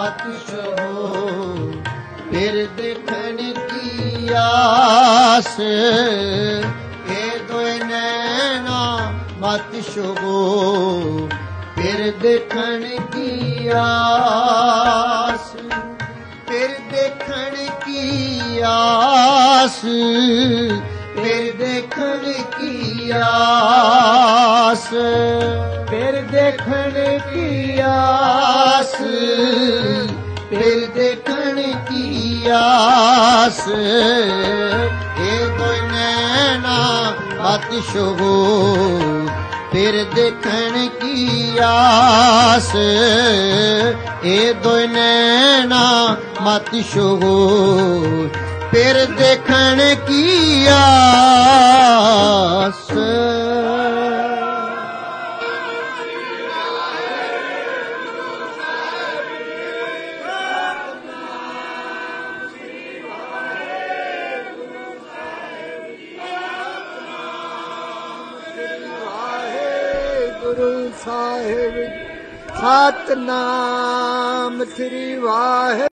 मत छुओ, फिर देखण की आस, ये दो नैना मत छुओ, फिर देखण की आस, फिर देखण की आस, फिर देखण की आस, फिर देखण की आस, फिर देखण की आस, ये दो नैना मत छुओ, फिर देखण की आस, ये दो नैना मत छुओ, फिर देखण की आस। गुरु साहिब सतनाम श्री वाहे।